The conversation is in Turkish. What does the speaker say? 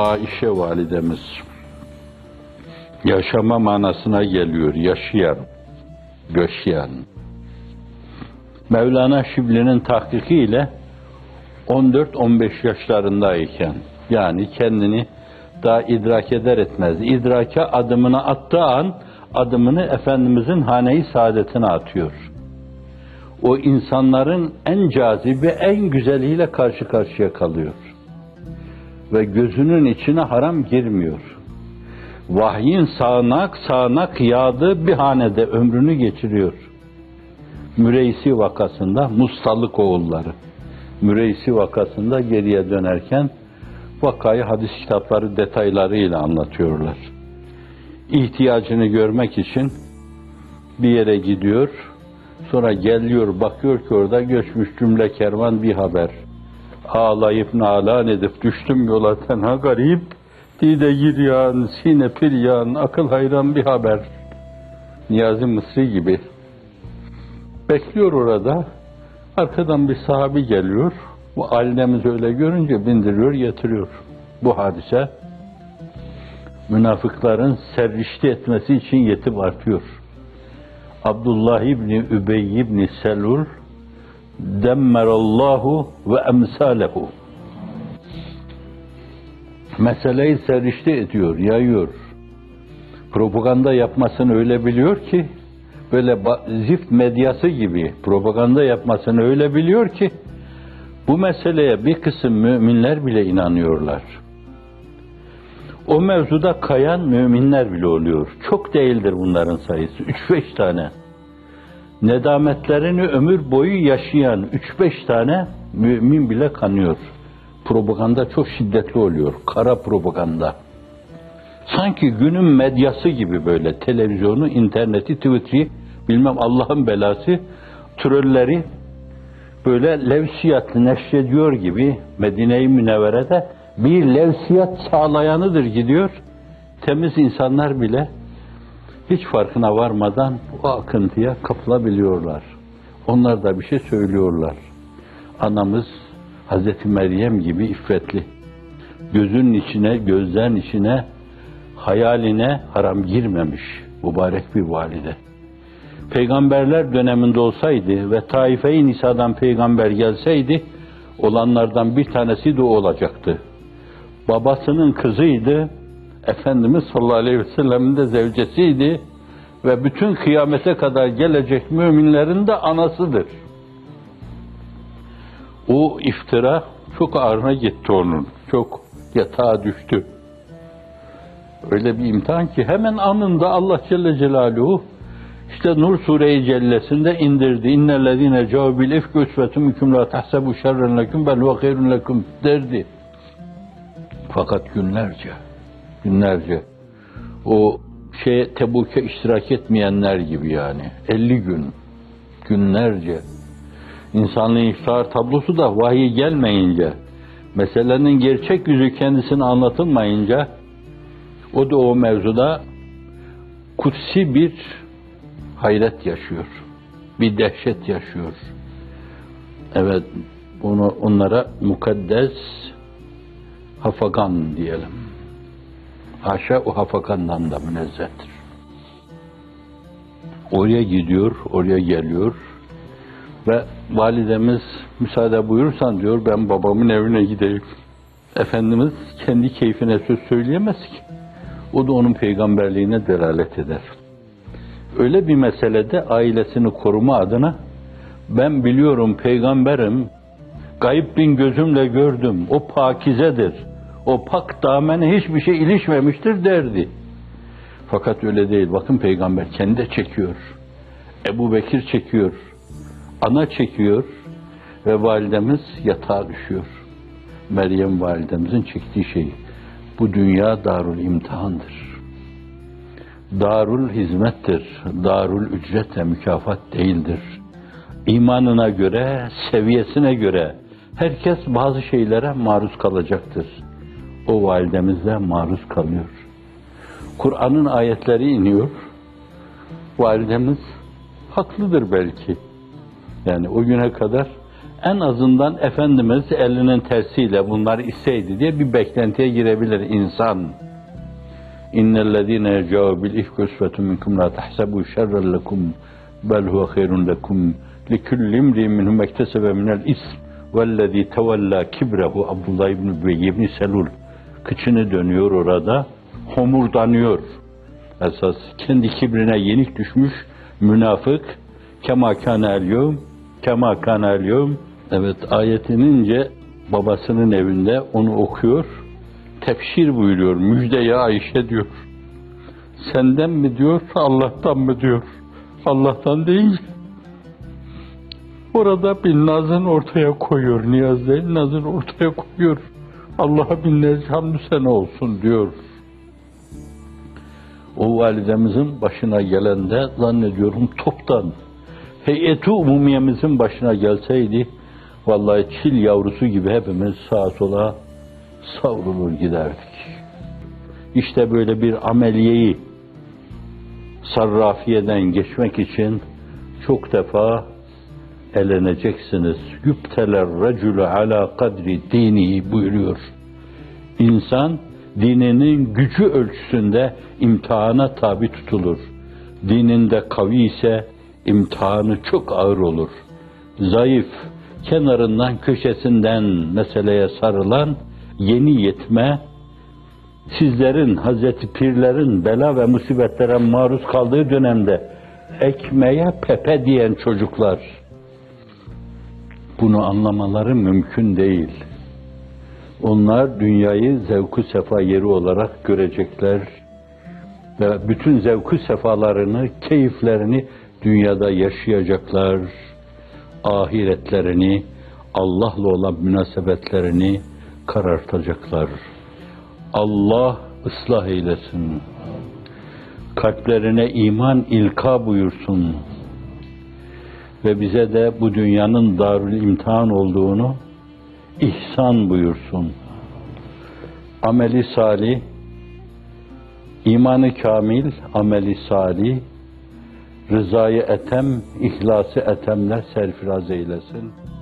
Aişe validemiz yaşama manasına geliyor, yaşayan, göçyen. Mevlana Şibli'nin tahkikiyle 14-15 yaşlarındayken, yani kendini daha idrak eder etmez, idrake adımını attığı an, adımını Efendimizin hane-i saadetine atıyor. O insanların en cazibe, en güzeliyle karşı karşıya kalıyor. Ve gözünün içine haram girmiyor. Vahyin sağanak yağdığı bir hanede ömrünü geçiriyor. Müreysi vakasında, Mustalık oğulları, Müreysi vakasında geriye dönerken, vakayı hadis kitapları detaylarıyla anlatıyorlar. İhtiyacını görmek için bir yere gidiyor, sonra geliyor, bakıyor ki orada göçmüş cümle kervan bir haber. Ağlayıp nalan edip düştüm yola tenha garip, dide giryan, sine piryan, akıl hayran bir haber. Niyazi Mısri gibi. Bekliyor orada, arkadan bir sahabi geliyor, bu ailemiz öyle görünce bindiriyor, getiriyor. Bu hadise, münafıkların serrişti etmesi için yetip artıyor. Abdullah İbni Übey İbni Selul, demmerallahu ve emsalehu. Meseleyi serrişti ediyor, yayıyor. Propaganda yapmasını öyle biliyor ki, böyle zift medyası gibi propaganda yapmasını öyle biliyor ki, bu meseleye bir kısım müminler bile inanıyorlar. O mevzuda kayan müminler bile oluyor. Çok değildir bunların sayısı, 3-5 tane. Nedametlerini ömür boyu yaşayan 3-5 tane mümin bile kanıyor. Propaganda çok şiddetli oluyor, kara propaganda. Sanki günün medyası gibi böyle, televizyonu, interneti, Twitter'ı, bilmem Allah'ın belası, trolleri böyle levsiyatlı neşrediyor gibi Medine-i Münevvere'de bir levsiyat sağlayanıdır gidiyor. Temiz insanlar bile hiç farkına varmadan o akıntıya kapılabiliyorlar. Onlar da bir şey söylüyorlar. Anamız Hazreti Meryem gibi iffetli. Gözünün içine, gözlerin içine, hayaline haram girmemiş mübarek bir valide. Peygamberler döneminde olsaydı ve Taife-i Nisa'dan peygamber gelseydi, olanlardan bir tanesi de o olacaktı. Babasının kızıydı, Efendimiz sallallahu aleyhi ve sellem'in de zevcesiydi ve bütün kıyamete kadar gelecek müminlerin de anasıdır. O iftira çok ağrına gitti onun, çok yatağa düştü. Öyle bir imtihan ki hemen anında Allah Celle Celaluhu işte Nur Sure-i Cellesi'nde indirdi. İnnellezîne câbil ifkü üsvetun minkum lâ tahsebu şerren leküm bel ve hayrun leküm derdi. Fakat günlerce o Tebuk'e iştirak etmeyenler gibi yani 50 günlerce insanlığın iftihar tablosu da vahiy gelmeyince, meselenin gerçek yüzü kendisine anlatılmayınca o da o mevzuda kutsi bir hayret yaşıyor, bir dehşet yaşıyor. Evet, onlara mukaddes hafagan diyelim. Haşa o hafagandan da münezzehtir. Oraya gidiyor, oraya geliyor ve validemiz müsaade buyursan diyor, ben babamın evine gideyim. Efendimiz kendi keyfine söz söyleyemez ki. O da onun peygamberliğine delalet eder. Öyle bir meselede ailesini koruma adına ben biliyorum peygamberim, gayb bin gözümle gördüm, o pakizedir, o pak damene hiçbir şey ilişmemiştir derdi. Fakat öyle değil, bakın peygamber kendi de çekiyor, Ebu Bekir çekiyor, ana çekiyor ve validemiz yatağa düşüyor. Meryem validemizin çektiği şey, bu dünya darul imtihandır. Darul hizmettir, darul ücretle mükafat değildir. İmanına göre, seviyesine göre herkes bazı şeylere maruz kalacaktır. O validemiz de maruz kalıyor. Kur'an'ın ayetleri iniyor. Validemiz haklıdır belki. Yani o güne kadar En azından Efendimiz elinin tersiyle bunları isteydi diye bir beklentiye girebilir insan. İnnellezîne yecâu bil ifki usvetun minkum la tahsebû şerren lekum bel huve hayrun lekum likulli imri'in minhum iktesebe minel ism vellezî tevellâ kibrehu Abdullah ibn Übey ibn Selul kıçını dönüyor orada, homurdanıyor. Esas kendi kibrine yenik düşmüş münafık kema kâne el yevm. Evet, ayet inince babasının evinde onu okuyor, tebşir buyuruyor, müjde ya Ayşe diyor. Senden mi diyor, Allah'tan mı diyor. Allah'tan deyince orada bin nazını ortaya koyuyor, niyaz değil, nazını ortaya koyuyor. Allah'a binlerce hamdü sene olsun diyor. O validemizin başına gelen de zannediyorum toptan heyeti umumiyemizin başına gelseydi vallahi çil yavrusu gibi hepimiz sağa sola savrulur giderdik. İşte böyle bir ameliyeyi sarrafiyeden geçmek için çok defa eleneceksiniz. Yübteler racülü ala kadri dinihi buyuruyor. İnsan dininin gücü ölçüsünde imtihana tabi tutulur. Dininde kavi ise imtihanı çok ağır olur. Zayıf, kenarından, köşesinden meseleye sarılan yeni yetme, sizlerin, Hazreti Pirlerin bela ve musibetlere maruz kaldığı dönemde ekmeğe pepe diyen çocuklar, bunu anlamaları mümkün değil. Onlar dünyayı zevku sefa yeri olarak görecekler ve bütün zevku sefalarını, keyiflerini dünyada yaşayacaklar. Ahiretlerini, Allah'la olan münasebetlerini karartacaklar. Allah ıslah eylesin. Kalplerine iman ilka buyursun. Ve bize de bu dünyanın darül imtihan olduğunu ihsan buyursun. Ameli salih, imanı kamil, ameli salih, rızayı etem, ihlası etemle serfiraz eylesin.